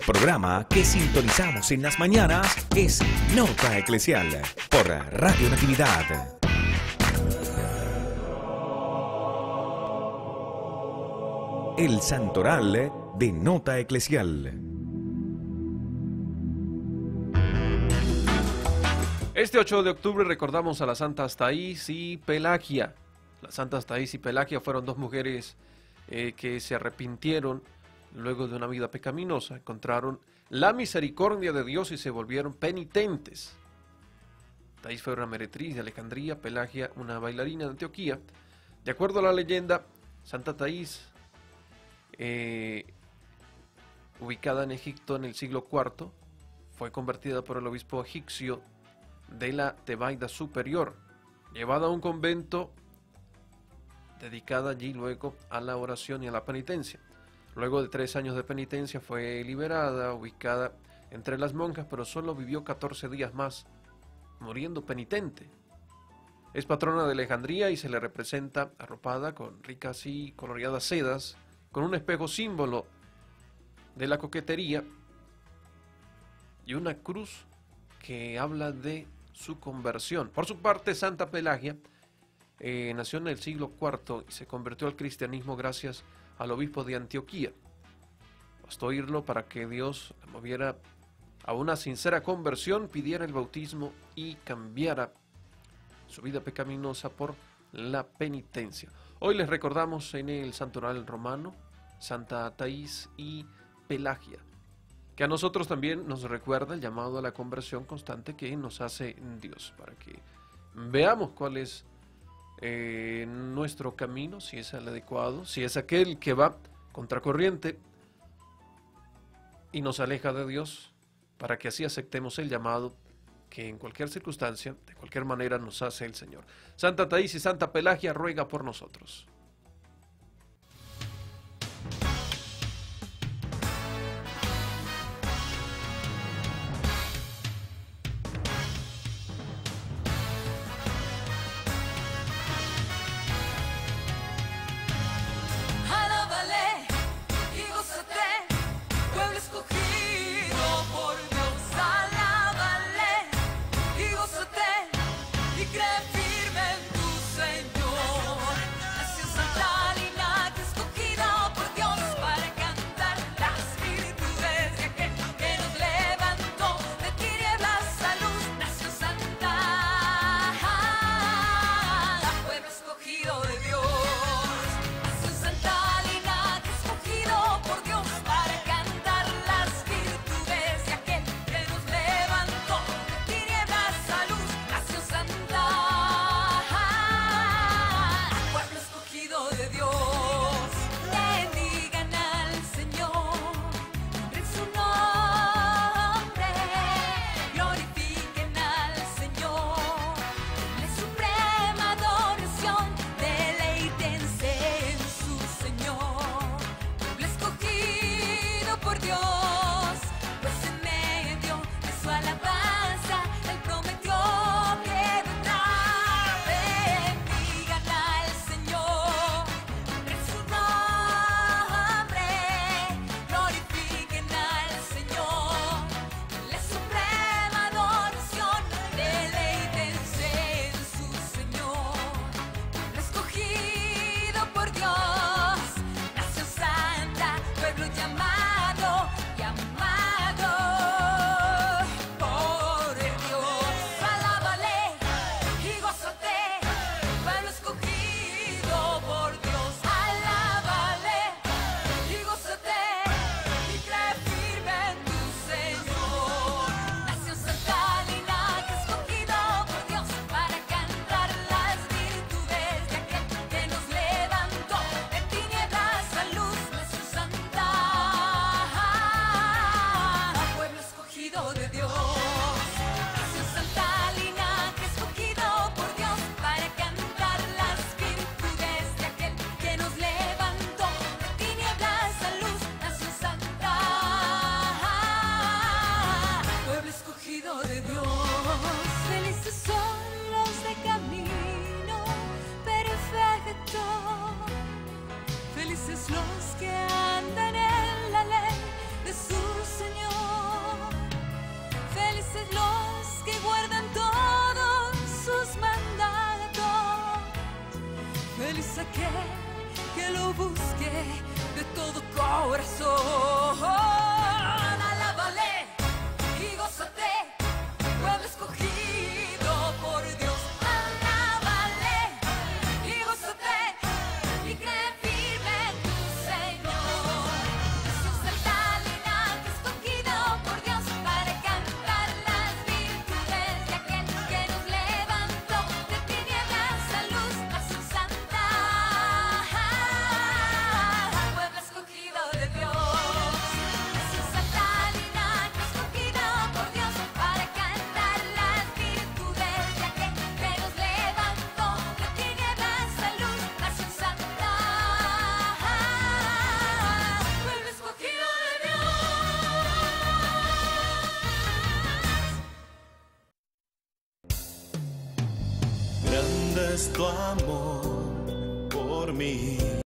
programa que sintonizamos en las mañanas es Nota Eclesial por Radio Natividad. El Santoral de Nota Eclesial. Este 8 de octubre recordamos a las santas Taís y Pelagia. Las santas Taís y Pelagia fueron dos mujeres que se arrepintieron luego de una vida pecaminosa, encontraron la misericordia de Dios y se volvieron penitentes. Taís fue una meretriz de Alejandría, Pelagia una bailarina de Antioquía. De acuerdo a la leyenda, Santa Taís, ubicada en Egipto en el siglo IV, fue convertida por el obispo egipcio de la Tebaida Superior, llevada a un convento, dedicada allí luego a la oración y a la penitencia. Luego de 3 años de penitencia fue liberada, ubicada entre las monjas, pero solo vivió 14 días más, muriendo penitente. Es patrona de Alejandría y se le representa arropada con ricas y coloreadas sedas, con un espejo símbolo de la coquetería y una cruz que habla de su conversión. Por su parte, Santa Pelagia nació en el siglo IV y se convirtió al cristianismo gracias al obispo de Antioquía. Bastó oírlo para que Dios la moviera a una sincera conversión, pidiera el bautismo y cambiara su vida pecaminosa por la penitencia. Hoy les recordamos en el santoral romano Santa Taís y Pelagia, que a nosotros también nos recuerda el llamado a la conversión constante que nos hace Dios, para que veamos cuál es nuestro camino, si es el adecuado, si es aquel que va contracorriente y nos aleja de Dios, para que así aceptemos el llamado que en cualquier circunstancia, de cualquier manera nos hace el Señor. Santa Taís y Santa Pelagia, ruega por nosotros. corazón. Alábale y gózate, pueblo escogido por Dios. Alábale y gózate y cree firme en tu Señor. Jesús el linaje escogido por Dios para cantar las virtudes de aquel que nos levantó de tinieblas a luz, nación santa, pueblo escogido de Dios. Jesús el linaje escogido por Dios para cantar las virtudes de aquel que nos levantó de tinieblas a luz, nación santa, pueblo escogido de Dios. Grande es tu amor por mí.